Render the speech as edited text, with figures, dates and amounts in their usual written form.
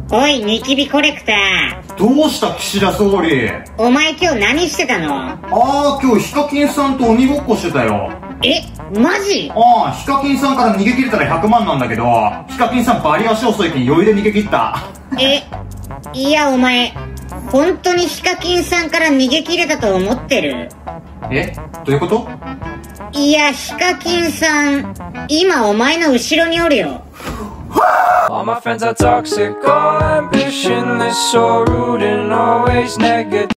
おい、ニキビコレクター。 どうした岸田総理。 お前今日何してたの？ 今日ヒカキンさんと鬼ごっこしてたよ。 え、マジ？ ヒカキンさんから逃げ切れたら100万なんだけど、ヒカキンさんバリ足遅いけん余裕で逃げ切った。 いやお前、本当にヒカキンさんから逃げ切れたと思ってる？ どういうこと？ いや、ヒカキンさん、今お前の後ろにおるよ。 All my friends are toxic, all ambitionless, so rude and always negative.